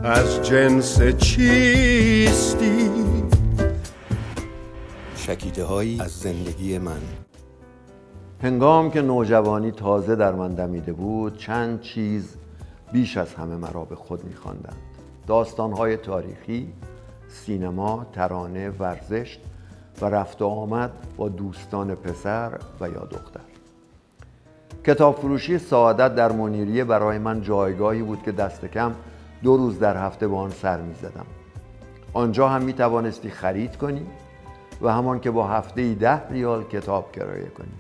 از جنس چیستی. شکیده هایی از زندگی من. هنگام که نوجوانی تازه در من دمیده بود، چند چیز بیش از همه مرا به خود می‌خواندند. داستان‌های تاریخی، سینما، ترانه، ورزش و رفت و آمد با دوستان پسر و یا دختر. کتاب فروشی سعادت در منیریه برای من جایگاهی بود که دست کم 2 روز در هفته با آن سر می‌زدم. آنجا هم می‌توانستی خرید کنی و همان که با هفته‌ای 10 ریال کتاب کرایه کنی.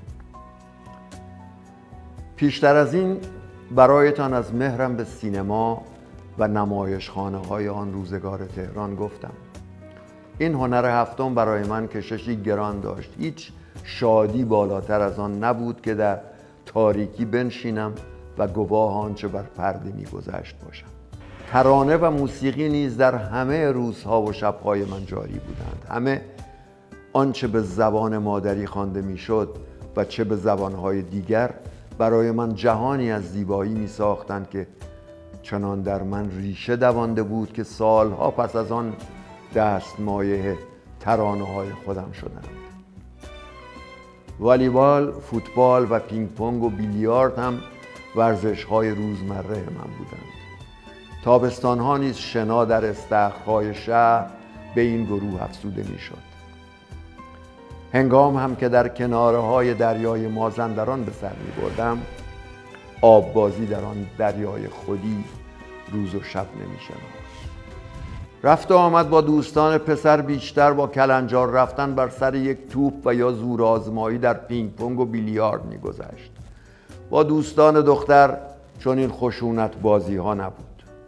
پیشتر از این برایتان از مهرم به سینما و نمایشخانه‌های آن روزگار تهران گفتم. این هنر هفتم برای من کششی گران داشت. هیچ شادی بالاتر از آن نبود که در تاریکی بنشینم و گواه آنچه بر پرده می‌گذشت باشم. ترانه و موسیقی نیز در همه روزها و شب‌های من جاری بودند. همه آنچه به زبان مادری خوانده میشد و چه به زبانهای دیگر برای من جهانی از زیبایی می ساختند که چنان در من ریشه دوانده بود که سالها پس از آن دستمایه ترانه‌های خودم شدند. والیبال، فوتبال و پینگ پونگ و بیلیارد هم ورزش‌های روزمره من بودند. تابستان‌ها نیز شنا در استخرهای شهر به این گروه افزوده می‌شد. هنگام هم که در کناره‌های دریای مازندران به سر می‌بردم، آببازی در آن دریای خودی روز و شب نمی‌شناخت. رفت و آمد با دوستان پسر بیشتر با کلنجار رفتن بر سر یک توپ و یا زورآزمایی در پینگ پونگ و بیلیارد می‌گذشت. با دوستان دختر چون این خشونت بازی‌ها نبود.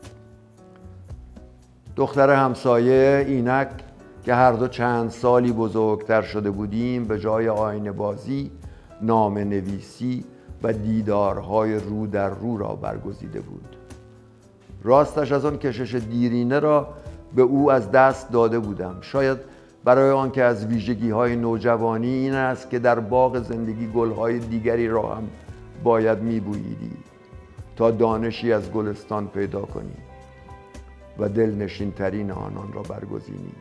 دختر همسایه اینک که هر دو چند سالی بزرگتر شده بودیم، به جای آینه بازی، نامه نویسی و دیدارهای رو در رو را برگزیده بود. راستش از آن کشش دیرینه را به او از دست داده بودم. شاید برای آنکه از ویژگی‌های نوجوانی این است که در باغ زندگی گل‌های دیگری را هم باید می‌بوییدی تا دانشی از گلستان پیدا کنی و دلنشین‌ترین آنان را برگزینی.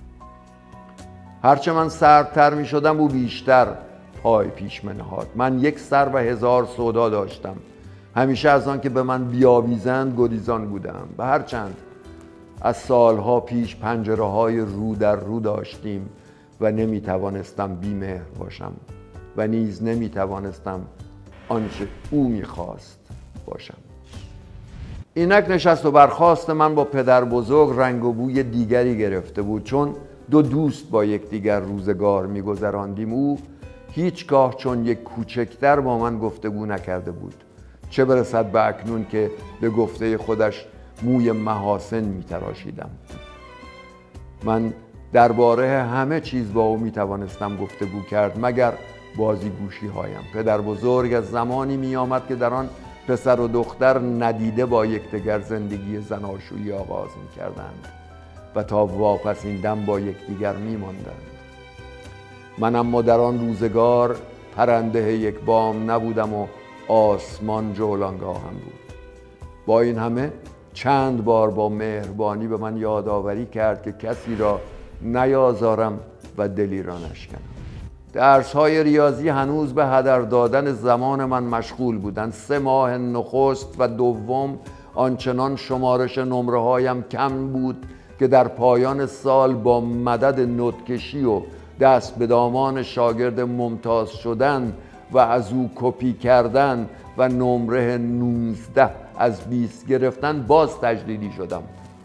هرچه من سردتر می شدم او بیشتر پای پیش منهاد. من یک سر و 1000 سودا داشتم. همیشه از آن که به من بیاویزند گریزان بودم. و هرچند از سالها پیش پنجره‌های رو در رو داشتیم و نمی توانستم بی‌مهر باشم و نیز نمی توانستم آنچه او می خواست باشم. اینک نشست و برخاست من با پدر بزرگ رنگ و بوی دیگری گرفته بود، چون 2 دوست با یکدیگر روزگار می‌گذراندیم. او هیچگاه چون یک کوچکتر با من گفتگو نکرده بود، چه برسد به اکنون که به گفته خودش موی محاسن می‌تراشیدم. من درباره همه چیز با او می‌توانستم گفتگو کرد مگر بازیگوشی‌هایم. پدر بزرگ از زمانی می‌آمد که در آن پسر و دختر ندیده با یکدیگر زندگی زناشویی آغاز می‌کردند و تا واپسین دم با یکدیگر می‌ماندند. من اما در آن روزگار پرنده یک بام نبودم و آسمان جولانگاهم بود. با این همه چند بار با مهربانی به من یادآوری کرد که کسی را نیازارم و دلی را نشکنم. درس‌های ریاضی هنوز به هدر دادن زمان من مشغول بودند. 3 ماه نخست و دوم آنچنان شمارش نمره‌هایم کم بود که در پایان سال با مدد نوت‌کشی و دست به دامان شاگرد ممتاز شدن و از او کپی کردن و نمره 19 از 20 گرفتن باز تجلیلی شدم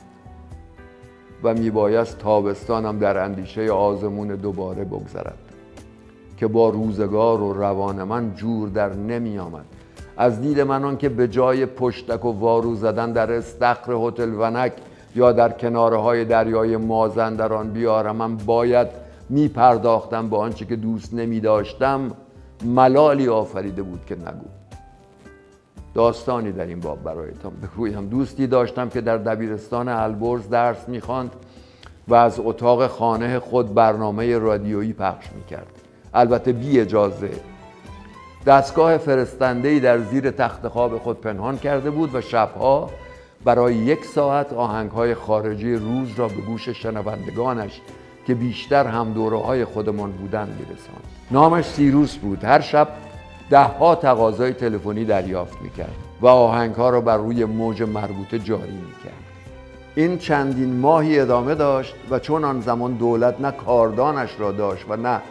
و میبایست تابستانم در اندیشه آزمون دوباره بگذرد که با روزگار و روان من جور در نمی آمد. از دید من آن که به جای پشتک و وارو زدن در استخر هتل ونک یا در کنارهای دریای مازندران بیارم، من باید می پرداختم به آنچه که دوست نمی داشتم، ملالی آفریده بود که نگو. داستانی در این باب برایتان بگویم. دوستی داشتم که در دبیرستان البرز درس می خواند و از اتاق خانه خود برنامه رادیویی پخش می کرد، البته بی اجازه. دستگاه فرستنده‌ای در زیر تخت خواب خود پنهان کرده بود و شبها برای 1 ساعت آهنگ‌های خارجی روز را به گوش شنوندگانش که بیشتر هم دوره‌های خودمان بودند می‌رساند. نامش سیروس بود. هر شب 10 تقاضای تلفنی دریافت می‌کرد و آهنگ‌ها را بر روی موج مربوطه جاری می‌کرد. این چندین ماهی ادامه داشت و چون آن زمان دولت نه کاردانش را داشت و نه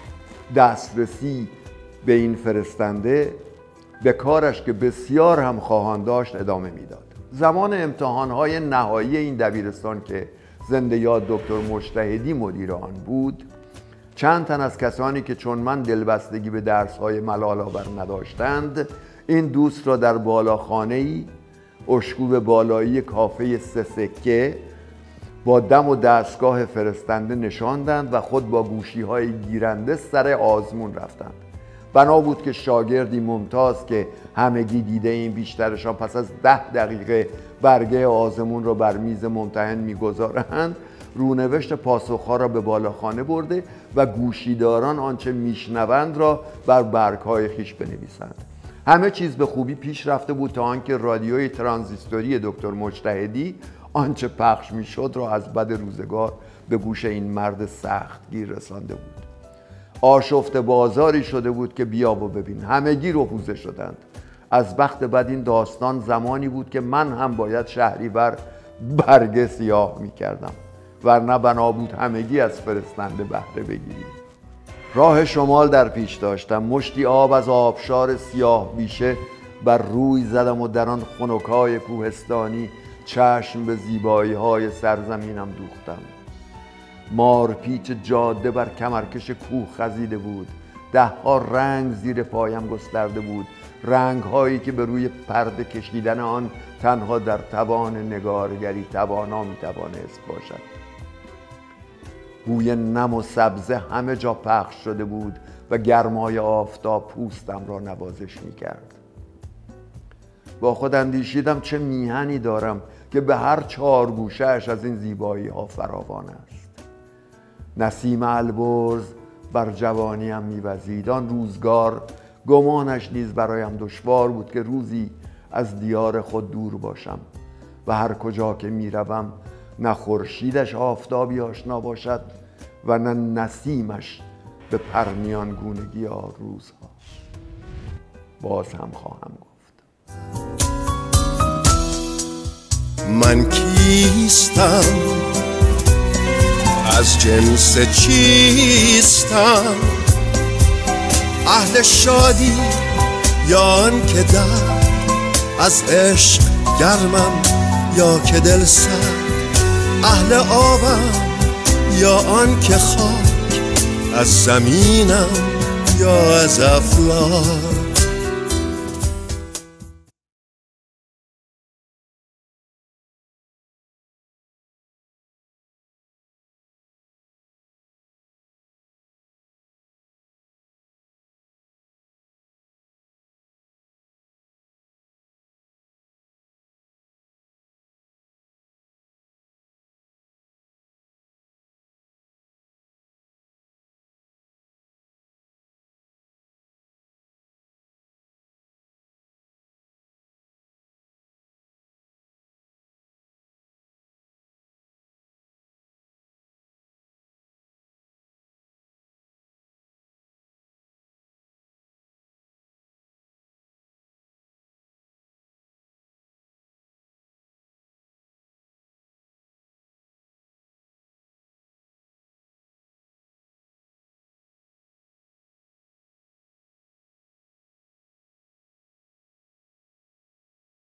دسترسی به این فرستنده، به کارش که بسیار هم خواهان داشت ادامه میداد. زمان امتحانهای نهایی این دبیرستان که زنده یاد دکتر مجتهدی مدیر آن بود، چند تن از کسانی که چون من دلبستگی به درسهای ملال‌آور نداشتند، این دوست را در بالاخانه‌ای اشکوب بالایی کافه 3 سکه با دم و دستگاه فرستنده نشاندند و خود با گوشی‌های گیرنده سر آزمون رفتند. بنا بود که شاگردی ممتاز که همگی دیده این بیشترشان پس از 10 دقیقه برگه آزمون را بر میز ممتحن می‌گذارند، رونوشت پاسخ‌ها را به بالاخانه برده و گوشیداران آنچه میشنوند را بر برگ‌های خیش بنویسند. همه چیز به خوبی پیش رفته بود تا آنکه رادیوی ترانزیستوری دکتر مجتهدی آنچه پخش میشد را از بد روزگار به گوش این مرد سختگیر رسانده بود. آشفته بازاری شده بود که بیا و ببین، همگی رفوزه شدند. از بخت بد این داستان زمانی بود که من هم باید شهریور برگ سیاه میکردم، ورنه بنا بود همگی از فرستنده بهره بگیریم. راه شمال در پیش داشتم. مشتی آب از آبشار سیاه بیشه بر روی زدم و در آن خنکای کوهستانی چشم به زیبایی‌های سرزمینم دوختم. مارپیچ جاده بر کمرکش کوه خزیده بود. 10 رنگ زیر پایم گسترده بود، رنگ‌هایی که به روی پرده کشیدن آن تنها در توان نگارگری توانا می‌توانست باشد. بوی نم و سبزه همه جا پخش شده بود و گرمای آفتاب پوستم را نوازش می‌کرد. با خود اندیشیدم چه میهنی دارم که به هر 4 گوشه‌اش از این زیبایی‌ها فراوان است. نسیم البرز بر جوانیم می‌وزید. آن روزگار گمانش نیز برایم دشوار بود که روزی از دیار خود دور باشم و هر کجا که میروم نه خورشیدش آفتابی آشنا باشد و نه نسیمش به پرنیان گونگی روزها. باز هم خواهم گفت من کیستم، از جنس چیستم، اهل شادی یا آن که درد، از عشق گرمم یا که دل سرد، اهل آبم یا آن که خاک، از زمینم یا از افلاک.